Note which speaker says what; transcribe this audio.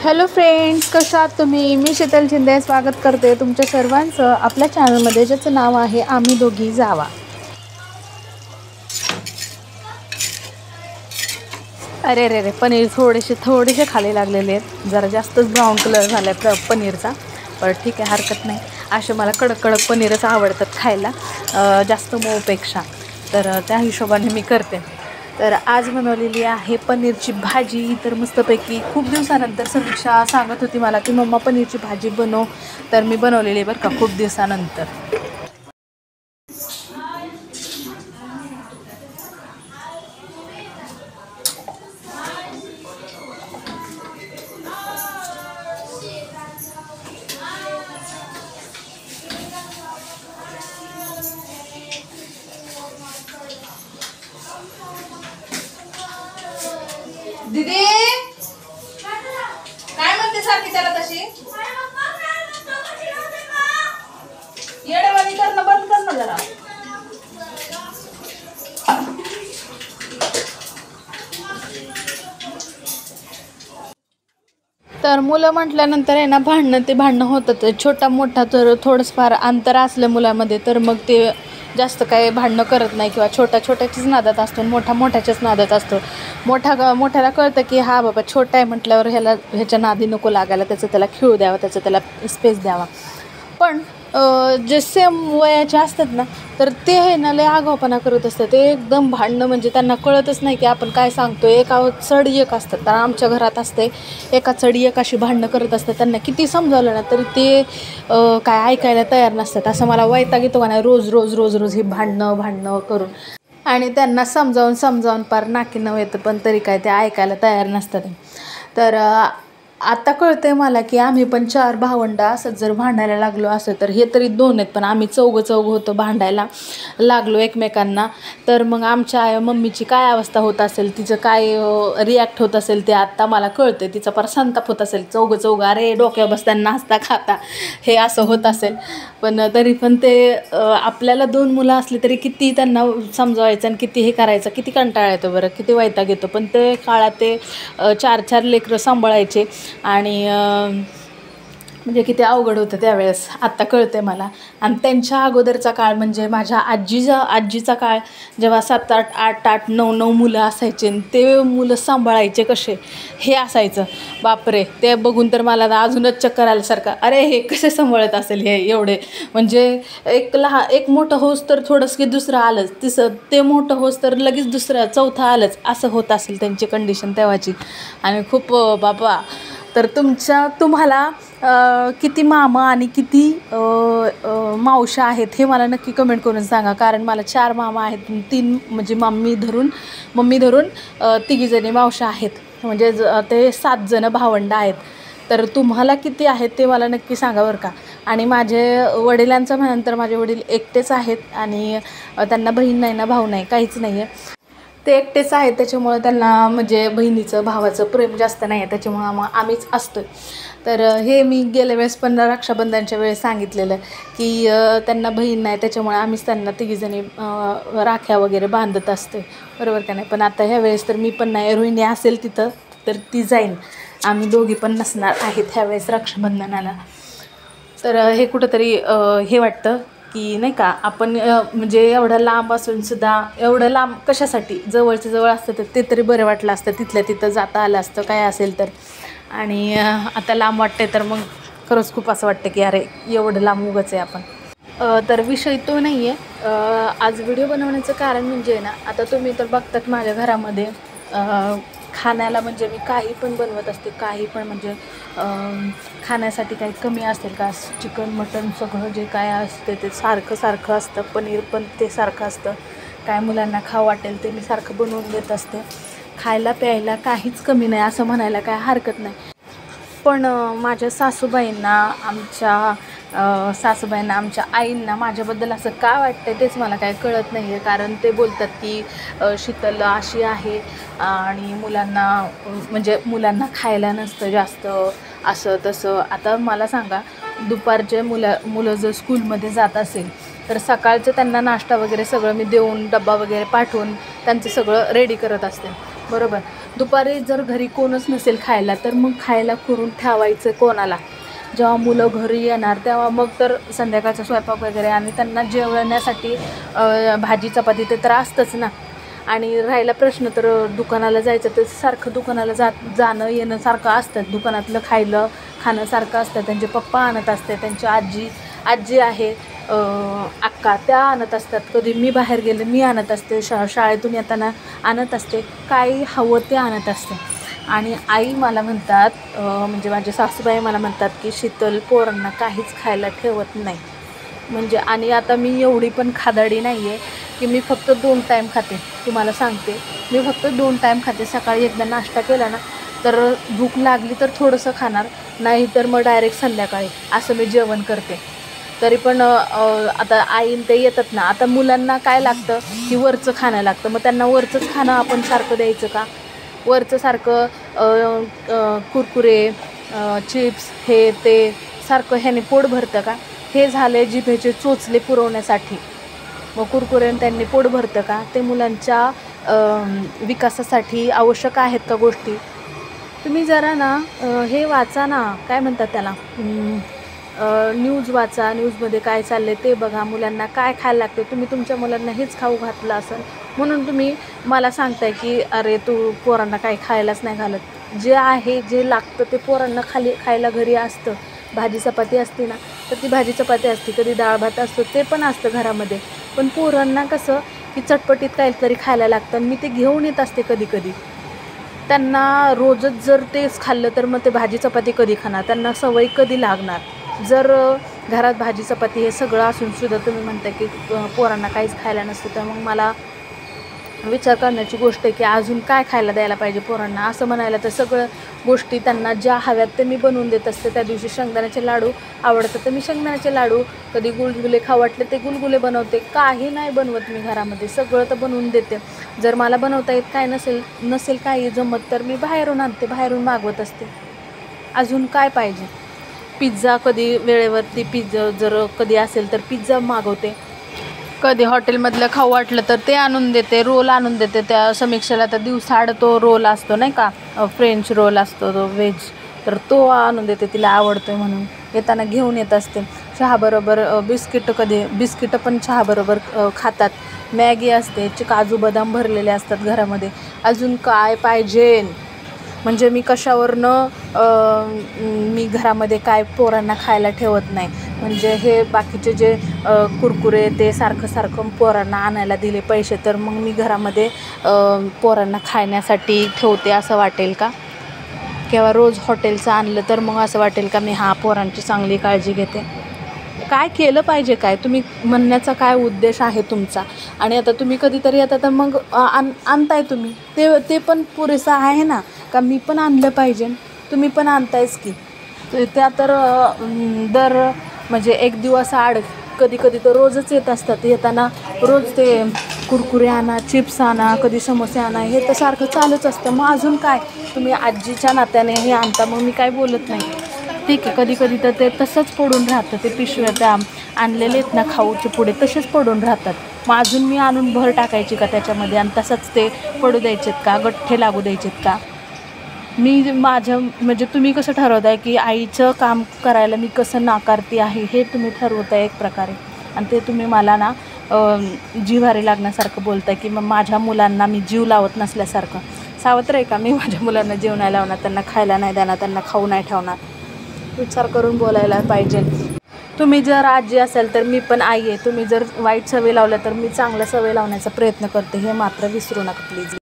Speaker 1: Hello friends, कशा आहात तुम्ही? मी शीतल शिंदे स्वागत करते तुमच्या सर्वांचं आपल्या चॅनलमध्ये, ज्याचं नाव आहे आम्ही दोघी जावा. अरे रे रे, पनीर थोडेसे खाली लागलेले आहेत. जरा जास्तच ब्राऊन कलर झाला आहे पनीरचा, पण ठीक आहे, हरकत नाही. असे मला कडक कडक पनीरच आवडतात खायला, जास्त मऊपेक्षा. तर त्या हिशोबाने मी करते. तर आज बनवलेली आहे पनीरची भाजी. तर मस्तपैकी खूप दिवसानंतर समीक्षा सांगत होती मला की मम्मा पनीरची भाजी बनव, तर मी बनवलेली आहे बरं का, खूप दिवसानंतर. दीदी काय म्हणते सारखी त्याला तशी? येडवाणी करणं बंद कर ना जरा. तर मुलं म्हटल्यानंतर आहे ना, भांडणं होतात. छोटा मोठा तर थोडंसं फार अंतर असलं मुलामध्ये तर मग ते जास्त काही भांडणं करत नाही, किंवा छोट्याचीच नादात असतो, मोठ्याच्याच नादात असतो. मोठ्याला कळतं की हा बाबा छोटा आहे म्हटल्यावर ह्याच्या नादी नको लागायला, त्याचं त्याला खेळू द्यावं, त्याचं त्याला स्पेस द्यावा. पण जे सेम वयाचे असतात ना, तर ते आहे ना लय आगाऊपणा करत असतात. ते एकदम भांडणं म्हणजे त्यांना कळतच नाही की आपण काय सांगतो. एका चढ एक असतात. तर आमच्या घरात असते एका चढ एक अशी भांडणं करत असतात. त्यांना किती समजावलं ना तरी ते काय ऐकायला तयार नसतात. असं मला वैताग येतो का नाही रोज ही भांडणं करून. आणि त्यांना समजावून पार नाकीनऊ येतं, पण तरी काय ते ऐकायला तयार नसतात. तर आता कळतंय मला की आम्ही पण 4 भावंडं असंच जर भांडायला लागलो असं, तर हे तरी 2 आहेत, पण आम्ही चौघं होतो भांडायला लागलो एकमेकांना. तर मग आमच्या मम्मीची काय अवस्था होत असेल, तिचं काय रिॲक्ट होत असेल ते आत्ता मला कळतं. तिचा फार संताप होत असेल. चौघं अरे डोक्यावर बसताना नाचता खाता हे असं होत असेल. पण तरी पण ते आपल्याला 2 मुलं असली तरी किती त्यांना समजावायचं आणि किती हे करायचं, किती कंटाळा येतो बरं, किती वैताग येतो. पण ते काळात ते 4 लेकरं सांभाळायचे आणि म्हणजे किती अवघड होतं त्यावेळेस, आत्ता कळते मला. आणि त्यांच्या अगोदरचा काळ म्हणजे माझ्या आजीचा काळ, जेव्हा 7-8 9 मुलं असायचे आणि ते मुलं सांभाळायचे कसे हे असायचं. बापरे, ते बघून तर मला अजूनच चक्कर आल्यासारखं. अरे हे कसे सांभाळत असेल हे एवढे, म्हणजे एक मोठं होस तर थोडंसं की दुसरं आलंच, ते मोठं होस तर लगेच दुसरं चौथं आलंच, असं होत असेल त्यांची कंडिशन तेव्हाची. आणि खूप बाबा, तर तुम्हाला किती मामा आणि किती मावशा आहेत हे मला नक्की कमेंट करून सांगा. कारण मला 4 मामा आहेत, 3 म्हणजे मम्मी धरून 3 जणी मावशा आहेत, म्हणजे ते 7 जण भावंडं आहेत. तर तुम्हाला किती आहेत ते मला नक्की सांगा बरं का. आणि माझे वडिलांचं म्हणाल माझे वडील एकटेच आहेत आणि त्यांना बहीण नाही ना भाऊ नाही, काहीच नाही आहे. ते एकटेच आहेत, त्याच्यामुळं त्यांना म्हणजे बहिणीचं भावाचं प्रेम जास्त नाही आहे, त्याच्यामुळं मग आम्हीच असतो. तर हे मी गेल्या वेळेस पण रक्षाबंधनच्या वेळेस सांगितलेलं की त्यांना बहीण नाही, त्याच्यामुळे आम्हीच त्यांना 3 जणी राख्या वगैरे बांधत असतो, बरोबर का नाही. पण आता ह्या वेळेस तर मी पण नाही, रोहिणी असेल तिथं तर ती जाईन, आम्ही दोघी पण नसणार आहेत ह्या वेळेस रक्षाबंधनाला. तर हे कुठंतरी हे वाटतं की नाही का, आपण म्हणजे एवढं लांब असून सुद्धा एवढं लांब कशासाठी, जवळ असतं तर ते तरी बरं वाटलं असतं, तिथल्या तिथं जाता आलं असतं काय असेल तर. आणि आता लांब वाटते तर मग खरंच खूप असं वाटतं की अरे एवढं लांब उगाच आहे आपण. तर विषय तो नाही आहे. आज व्हिडिओ बनवण्याचं कारण म्हणजे ना, आता तुम्ही तर बघतात माझ्या घरामध्ये खाण्याला म्हणजे मी काही पण बनवत असते, काही पण म्हणजे खाण्यासाठी काही कमी असेल का, चिकन मटन सगळं जे काय असते ते सारखं असतं. पनीर पण ते सारखं असतं. काय मुलांना खावं वाटेल ते मी सारखं बनवून देत असते. खायला प्यायला काहीच कमी नाही असं म्हणायला काय हरकत नाही. पण माझ्या सासूबाईंना आमच्या आईंना माझ्याबद्दल असं का वाटतं तेच मला काय कळत नाही आहे. कारण ते बोलतात की शीतल अशी आहे आणि मुलांना खायला नसतं जास्त, असं तसं. आता मला सांगा, दुपारचे मुलं जर स्कूलमध्ये जात असेल तर सकाळचं त्यांना नाश्ता वगैरे सगळं मी देऊन, डब्बा वगैरे पाठवून त्यांचं सगळं रेडी करत असते, बरोबर. दुपारी जर घरी कोणच नसेल खायला तर मग खायला करून ठेवायचं कोणाला. जेव्हा मुलं घरी येणार तेव्हा मग तर संध्याकाळचा स्वयंपाक वगैरे आणि त्यांना जेवण्यासाठी भाजी चपाती ते तर असतंच ना. आणि राहिला प्रश्न तर दुकानाला जायचं तर सारखं दुकानाला जाणं येणं सारखं असतं. दुकानातलं खाणं सारखं असतं. त्यांचे पप्पा आणत असते, त्यांची आजी आहे अक्का, त्या आणत असतात. कधी मी बाहेर गेले मी आणत असते, शाळेतून येताना आणत असते, काही हवं ते आणत असते. आणि आई मला म्हणतात म्हणजे माझे सासूबाई मला म्हणतात की शीतल पोरांना काहीच खायला ठेवत नाही. म्हणजे आणि आता मी एवढी पण खादाडी नाही आहे की मी फक्त 2 टाईम खाते. तुम्हाला सांगते, मी फक्त 2 टाईम खाते. सकाळी एकदा नाश्ता केला ना तर भूक लागली तर थोडंसं खाणार, नाही तर मग डायरेक्ट संध्याकाळी असं मी जेवण करते. तरी पण आता आईन ते येतात ना, आता मुलांना काय लागतं की वरचं खाणं लागतं. मग त्यांना वरचंच खाणं आपण सारखं द्यायचं का? वरचं सारखं कुरकुरे चिप्स हे ते सारखं ह्याने पोट भरतं का? हे झाले जिभेचे चोचले पुरवण्यासाठी. मग कुरकुरेने त्यांनी पोट भरतं का? ते मुलांच्या विकासासाठी आवश्यक आहेत का गोष्टी? तुम्ही जरा ना हे वाचा ना, काय म्हणतात त्याला, न्यूज वाचा. न्यूजमध्ये काय चाललं ते बघा. मुलांना काय खायला लागते. तुम्ही तुमच्या मुलांना हेच खाऊ घातलं असेल म्हणून तुम्ही मला सांगताय की अरे तू पोरांना काही खायलाच नाही घालत. जे आहे जे लागतं ते पोरांना खायला घरी असतं. भाजी चपाती असते ना तर ती भाजी चपाती असते, कधी डाळ भात असतो ते पण असतं घरामध्ये. पण पोरांना कसं की चटपटीत काहीतरी खायला लागतं. मी ते घेऊन येत असते कधी कधी. त्यांना रोजच जर तेच खाल्लं तर मग ते भाजी चपाती कधी खाणार? त्यांना सवय कधी लागणार? जर घरात भाजी चपाती हे सगळं असूनसुद्धा तुम्ही म्हणता की पोरांना काहीच खायला नसतं, तर मग मला विचार करण्याची गोष्ट आहे की अजून काय खायला द्यायला पाहिजे पोरांना. असं म्हणायला तर सगळं गोष्टी त्यांना ज्या हव्यात ते मी बनवून देत असते. त्या दिवशी शेंगदाण्याचे लाडू आवडतं तर मी शेंगदाण्याचे लाडू, कधी गुलगुले खाऊ वाटले ते गुलगुले बनवते. काही नाही बनवत मी घरामध्ये, सगळं तर बनवून देते. जर मला बनवता येत काय नसेल काही जमत तर मी बाहेरून आणते, बाहेरून मागवत असते. अजून काय पाहिजे? पिझ्झा कधी वेळेवरती पिझ्झा जर कधी असेल तर पिझ्झा मागवते. कधी हॉटेलमधलं खाऊ वाटलं तर ते आणून देते. रोल आणून देते. त्या समीक्षेला तर दिवसाआड तो रोल असतो नाही का, फ्रेंच रोल असतो तो व्हेज, तर तो आणून देते. तिला आवडतो म्हणून येताना घेऊन येत असते. चहाबरोबर बिस्किटं पण चहाबरोबर खातात. मॅगी असते, काजू बदाम भरलेले असतात घरामध्ये. अजून काय पाहिजे? म्हणजे मी कशावरनं मी घरामध्ये काय पोरांना खायला ठेवत नाही. म्हणजे हे बाकीचे जे कुरकुरे ते सारखं पोरांना आणायला दिले पैसे तर मग मी घरामध्ये पोरांना खाण्यासाठी ठेवते असं वाटेल का? किंवा रोज हॉटेलचं आणलं तर मग असं वाटेल का मी पोरांची चांगली काळजी घेते? काय केलं पाहिजे? काय तुम्ही म्हणण्याचा काय उद्देश आहे तुमचा? आणि आता तुम्ही कधीतरी आता तर मग आणताय तुम्ही ते पण पुरेसं आहे ना का मी पण आणलं पाहिजे? तुम्ही पण आणतायच की. त्या तर दर म्हणजे एक दिवस आड कधी तर रोजच येत असतात. येताना रोज ते कुरकुरे आणा, चिप्स आणा, कधी समोसे आणा, हे तर सारखं चालूच असतं. मग अजून काय? तुम्ही आजीच्या नात्याने हे आणता, मग मी काय बोलत नाही. ठीक आहे, कधी तर ते तसंच पडून राहतं. ते पिशव्या त्या आणलेले आहेत ना खाऊचे पुढे तसेच पडून राहतात. मग अजून मी आणून भर टाकायची का त्याच्यामध्ये आणि तसंच ते पडू द्यायचेत का? गठ्ठे लागू द्यायचेत का? मी माझं म्हणजे तुम्ही कसं ठरवताय की आईचं काम करायला मी कसं नाकारते आहे हे तुम्ही ठरवताय एक प्रकारे. आणि ते तुम्ही मला ना जिव्हारी लागण्यासारखं बोलताय की मग माझ्या मुलांना मी जीव लावत नसल्यासारखं. सावत्र आहे का मी? माझ्या मुलांना जीव नाही लावणार, त्यांना खायला नाही देणार, त्यांना खाऊ नाही ठेवणार. विचार करून बोलायला पाहिजे. तुम्ही जर आजी असाल तर मी पण आई आहे. तुम्ही जर वाईट सवय लावल्या तर मी चांगल्या सवय लावण्याचा प्रयत्न करते, हे मात्र विसरू नका प्लीज.